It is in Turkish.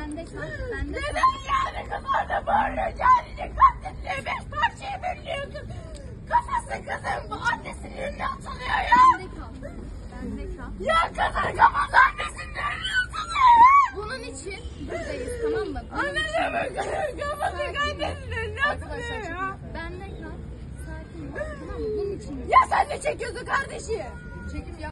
Bende kal. Bende kal. Neden yani kız orada bağırıyor? Kendini katletliyor. 5 parçaya bölünüyor kız. Kafası kızın bu annesinin önüne atılıyor ya. Bende kal. Bende kal. Ya kızın kafası annesinin önüne atılıyor ya. Bunun için buradayız, tamam mı? Anladın mı? Kafası annesinin önüne atılıyor ya. Bende kal. Sakin ol. Tamam mı? Bunun için. Ya sen de çekiyorsun kardeşi. Çekim yap.